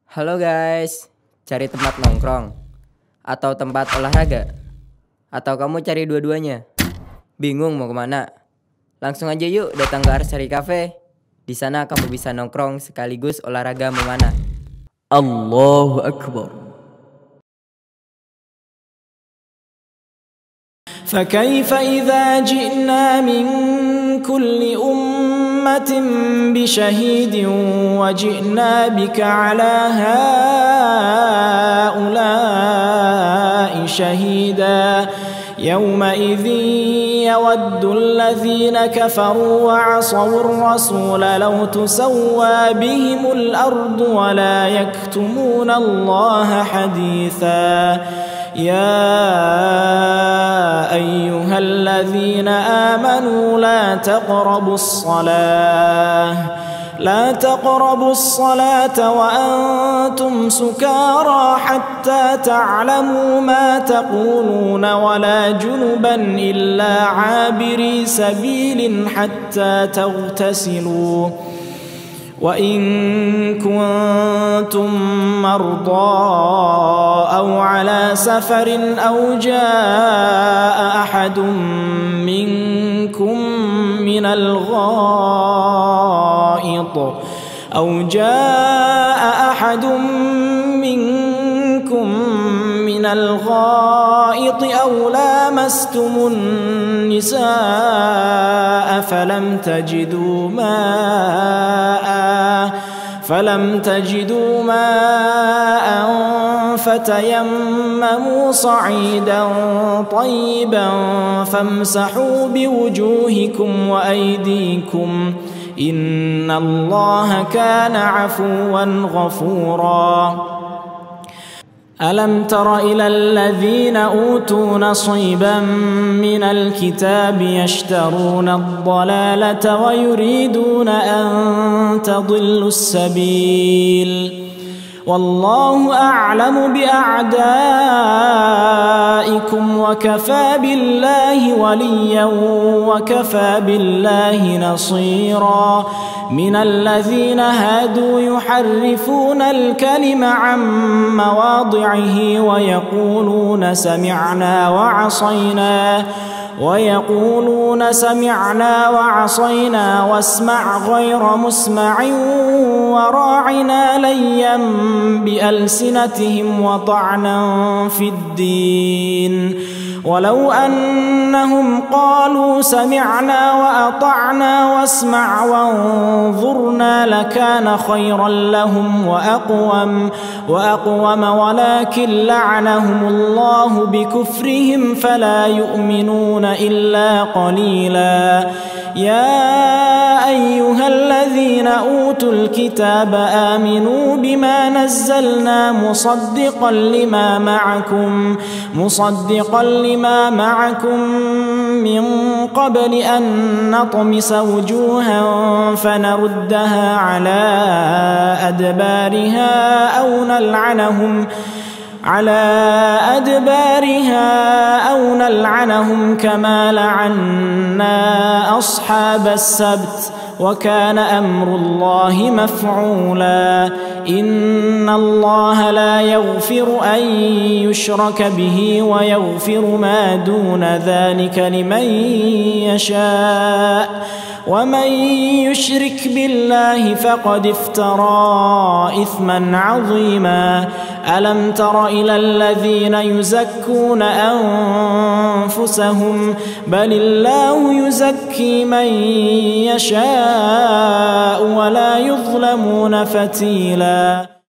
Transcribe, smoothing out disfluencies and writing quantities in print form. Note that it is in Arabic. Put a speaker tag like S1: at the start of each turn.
S1: Halo guys, cari tempat nongkrong atau tempat olahraga? Atau kamu cari dua-duanya? Bingung mau kemana? Langsung aja yuk datang ke Arsari Cafe. Di sana kamu bisa nongkrong sekaligus olahraga memanah.
S2: Allahu Akbar.
S3: فكيف إذا جئنا من كل أمة بشهيد وجئنا بك على هؤلاء شهيدا يومئذ يود الذين كفروا وعصوا الرسول لو تسوى بهم الأرض ولا يكتمون الله حديثا يا أيها الذين آمنوا لا تقربوا الصلاة وأنتم سكارى حتى تعلموا ما تقولون ولا جنبا إلا عابري سبيل حتى تغتسلوا وإن كنتم مرضى أو على سفر أو جاء أحد منكم من الغائط أو لامستم النساء فلم تجدوا ماء فتيمموا صعيدا طيبا فامسحوا بوجوهكم وأيديكم إن الله كان عفوا غفورا ألم تر إلى الذين أوتوا نصيبا من الكتاب يشترون الضلالة ويريدون أن تضلوا السبيل والله أعلم بأعدائكم وكفى بالله وليا وكفى بالله نصيرا من الذين هادوا يحرفون الكلم عن مواضعه ويقولون سمعنا وعصينا واسمع غير مسمع وراعنا ليا بألسنتهم وطعنا في الدين ولو أنهم قالوا سمعنا وأطعنا واسمع وانظرنا لكان خيرا لهم وأقوم ولكن لعنهم الله بكفرهم فلا يؤمنون إلا قليلا يا أيها الذين أوتوا الكتاب آمنوا بما نزلنا مصدقا لما معكم من قبل أن نطمس وجوها فنردها على أدبارها أو نلعنهم كما لعنا أصحاب السبت وكان أمر الله مفعولا إن الله لا يغفر أن يشرك به ويغفر ما دون ذلك لمن يشاء ومن يشرك بالله فقد افترى إثما عظيما ألم تر إلى الذين يزكون أنفسهم بل الله يزكي من يشاء ولا يظلمون فتيلا.